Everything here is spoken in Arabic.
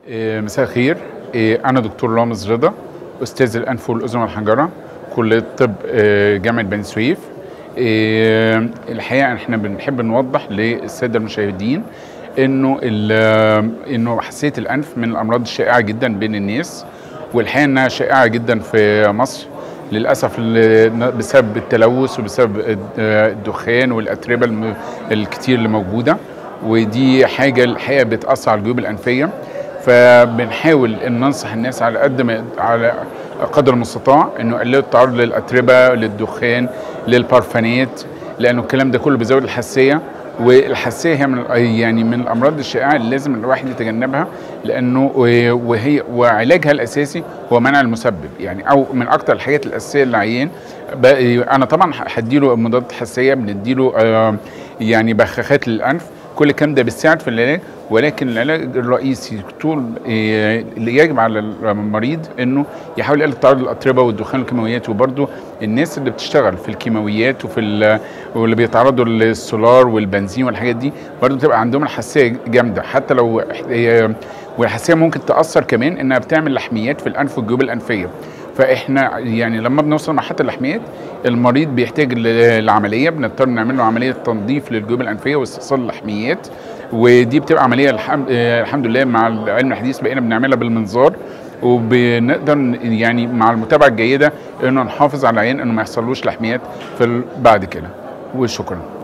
مساء الخير. أنا دكتور رامز رضا، أستاذ الأنف والأذن والحنجرة، كلية طب جامعة بني سويف. الحقيقة احنا بنحب نوضح للسادة المشاهدين إنه حساسية الأنف من الأمراض الشائعة جدا بين الناس، والحقيقة إنها شائعة جدا في مصر للأسف بسبب التلوث وبسبب الدخان والأتربة الكتير اللي موجودة، ودي حاجة الحقيقة بتأثر على الجيوب الأنفية. فبنحاول ان ننصح الناس على قدر المستطاع انه يقللوا التعرض للاتربه، للدخان، للبارفانات، لانه الكلام ده كله بيزود الحساسيه، والحساسيه هي من الامراض الشائعه اللي لازم الواحد يتجنبها، لانه وعلاجها الاساسي هو منع المسبب، يعني او من اكتر الحاجات الاساسيه للعيان. انا طبعا هديله مضادات حساسيه، بنديله بخاخات للانف، كل الكلام ده بيساعد في العلاج، ولكن العلاج الرئيسي طول اللي يجب على المريض انه يحاول يقلل تعرض للاتربه والدخان والكيماويات. وبرده الناس اللي بتشتغل في الكيماويات واللي بيتعرضوا للسولار والبنزين والحاجات دي برده بتبقى عندهم الحساسيه جامده، حتى لو والحساسيه ممكن تاثر كمان انها بتعمل لحميات في الانف والجيوب الانفيه. فاحنا لما بنوصل لمرحله اللحميات المريض بيحتاج العمليه، بنضطر نعمل له عمليه تنظيف للجيوب الانفيه واستئصال اللحميات، ودي بتبقى عمليه الحمد لله مع العلم الحديث بقينا بنعملها بالمنظار، وبنقدر مع المتابعه الجيده انه نحافظ على العيان انه ما يحصلوش لحميات بعد كده. وشكرا.